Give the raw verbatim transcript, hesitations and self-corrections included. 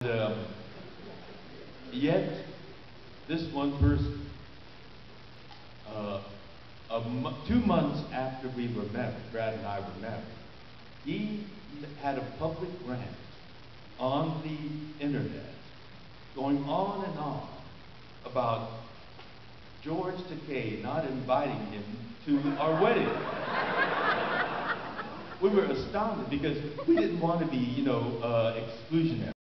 Um, yet, this one person, uh, a mo two months after we were married, Brad and I were married, he had a public rant on the internet, going on and on about George Takei not inviting him to our wedding. We were astounded because we didn't want to be, you know, uh, exclusionary.